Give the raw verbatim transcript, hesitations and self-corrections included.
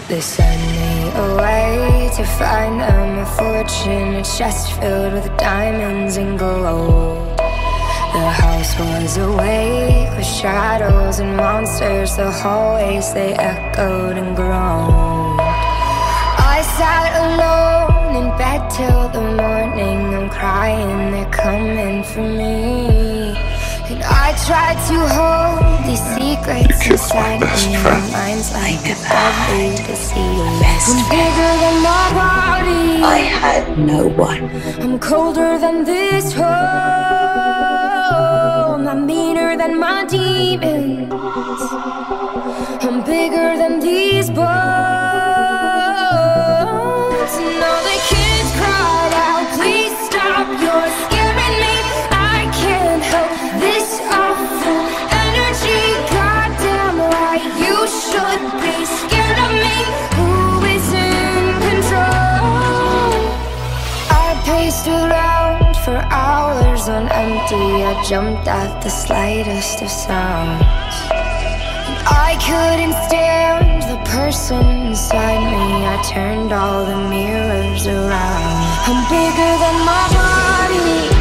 They send me away to find them a fortune, a chest filled with diamonds and gold. The house was awake with shadows and monsters. The hallways, they echoed and groaned. I sat alone in bed till the morning. I'm crying, they're coming for me. And I tried to hold these secrets inside me. My mind's like a deadly disease. I'm bigger than my body. I had no one. I'm colder than this home. I'm meaner than my demons. I'm bigger than these bones. And all the kids cried out, please stop, you're scaring me. I can't help this awful energy. Goddamn right, you should be scared of me. Who is in control? I paced around for hours on empty. I jumped at the slightest of sounds. I couldn't stand the person inside me. I turned all the mirrors around. I'm bigger than my body.